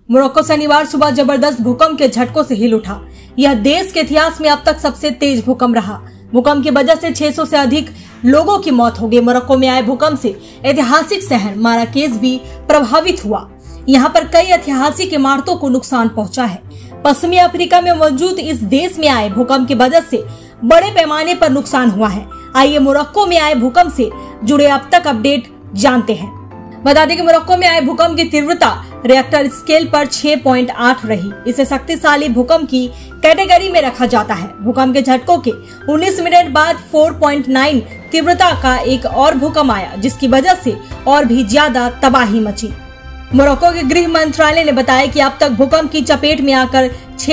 Morocco शनिवार सुबह जबरदस्त भूकंप के झटकों से हिल उठा। यह देश के इतिहास में अब तक सबसे तेज भूकंप रहा। भूकंप की वजह से 600 से अधिक लोगों की मौत हो गई। मोरक्को में आए भूकंप से ऐतिहासिक शहर माराकेश भी प्रभावित हुआ। यहाँ पर कई ऐतिहासिक इमारतों को नुकसान पहुंचा है। पश्चिमी अफ्रीका में मौजूद इस देश में आए भूकंप की वजह से बड़े पैमाने पर नुकसान हुआ है। आइए मोरक्को में आए भूकंप से जुड़े अब तक अपडेट जानते हैं। बता दें कि मोरक्को में आए भूकंप की तीव्रता रिएक्टर स्केल पर 6.8 रही। इसे शक्तिशाली भूकंप की कैटेगरी में रखा जाता है। भूकंप के झटकों के 19 मिनट बाद 4.9 तीव्रता का एक और भूकंप आया, जिसकी वजह से और भी ज्यादा तबाही मची। मोरक्को के गृह मंत्रालय ने बताया कि अब तक भूकंप की चपेट में आकर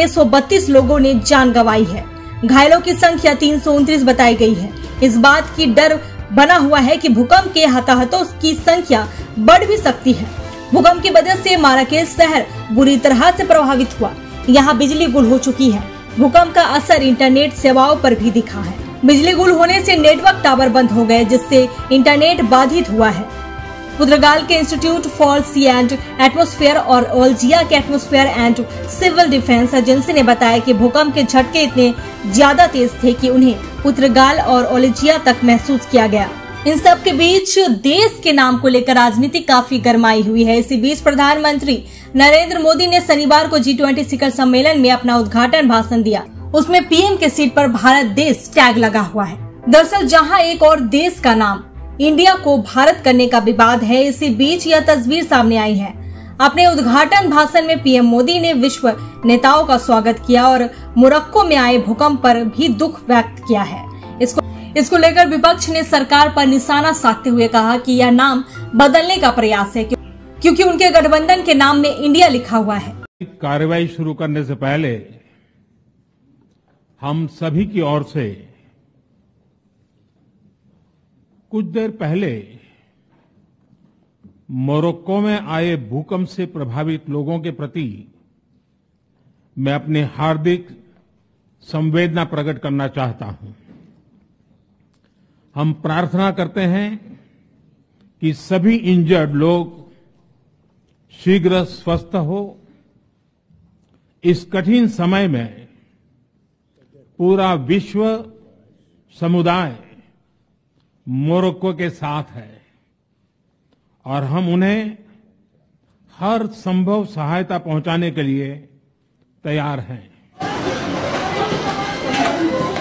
632 लोगों ने जान गंवाई है। घायलों की संख्या 329 बताई गई है। इस बात की डर बना हुआ है कि भूकंप के हताहतों की संख्या बढ़ भी सकती है। भूकंप की वजह से माराकेश शहर बुरी तरह से प्रभावित हुआ। यहाँ बिजली गुल हो चुकी है। भूकंप का असर इंटरनेट सेवाओं पर भी दिखा है। बिजली गुल होने से नेटवर्क टावर बंद हो गए, जिससे इंटरनेट बाधित हुआ है। पुर्तगाल के institute for sea and atmosphere और अल्जीरिया के atmosphere and civil defence agency ने बताया कि भूकंप के झटके इतने ज्यादा तेज थे कि उन्हें पुर्तगाल और अल्जीरिया तक महसूस किया गया। इन सब के बीच देश के नाम को लेकर राजनीति काफी गरमाई हुई है। इसी बीच प्रधानमंत्री नरेंद्र मोदी ने शनिवार को G20 शिखर सम्मेलन में अपना उद्घाटन भाषण दिया। उसमें पीएम के सीट पर भारत देश टैग लगा हुआ है। दरअसल जहां एक और देश का नाम इंडिया को भारत करने का विवाद है, इसी बीच यह तस्वीर सामने आई है। अपने उद्घाटन भाषण में पीएम मोदी ने विश्व नेताओं का स्वागत किया और मोरक्को में आए भूकंप पर भी दुख व्यक्त किया है। इसको लेकर विपक्ष ने सरकार पर निशाना साधते हुए कहा कि यह नाम बदलने का प्रयास है, क्योंकि उनके गठबंधन के नाम में इंडिया लिखा हुआ है। कार्रवाई शुरू करने से पहले हम सभी की ओर से कुछ देर पहले मोरक्को में आए भूकंप से प्रभावित लोगों के प्रति मैं अपनी हार्दिक संवेदना प्रकट करना चाहता हूं। हम प्रार्थना करते हैं कि सभी इंजर्ड लोग शीघ्र स्वस्थ हो। इस कठिन समय में पूरा विश्व समुदाय मोरक्को के साथ है और हम उन्हें हर संभव सहायता पहुंचाने के लिए तैयार हैं।